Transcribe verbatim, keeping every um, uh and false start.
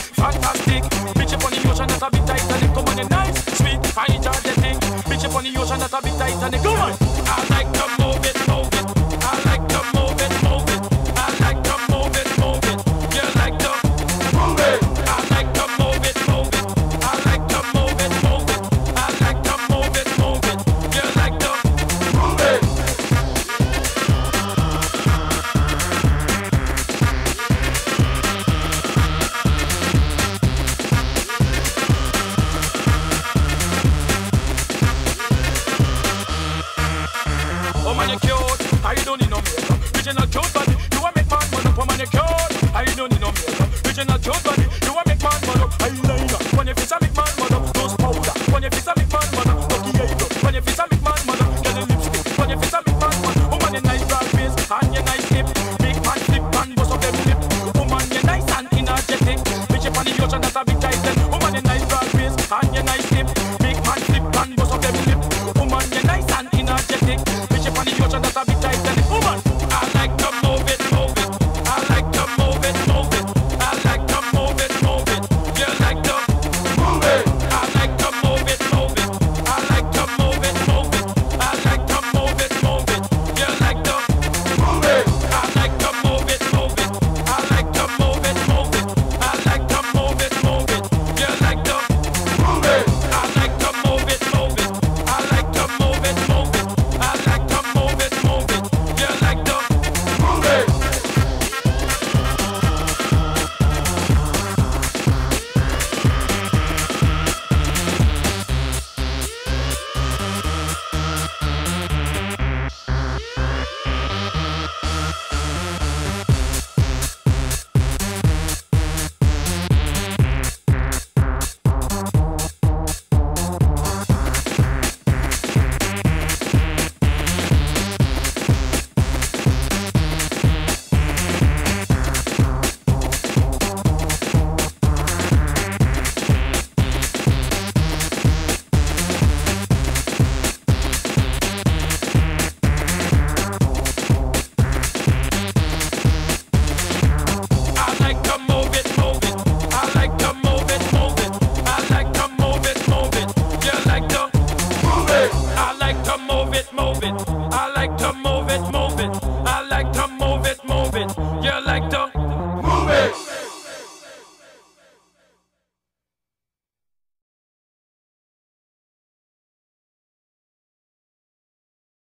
fantastic. Bitch up on the ocean, not a bit Titanic. Come on, you nice, sweet, fine, energetic. Bitch up on the ocean, not a bit Titanic. Come on, I like to move it, move it. I like to move it, move it. I like to move it, move it. You like to move it. I like to move it, move it. I like to move it, move it. I like to move it, move it. You like to move it. Oh man, you cute, I don't need no makeup. Bitch, you not cute body, you a make man man up. Oh man, you cute, I don't need no makeup. Bitch, you not cute body, you a make man man up. Eyeliner, when your face a make man man up. Nose powder, when your face a make man man up. Lucky eyebrow, when your face a make man man up. Get a lipstick, when your face a make man man up. Oh man, you nice broad face and you nice hip. Make man flip and bust up them lip. Oh man, you nice and energetic. Bitch, you on the ocean, that's a big titan. Oh man, you nice broad face and you nice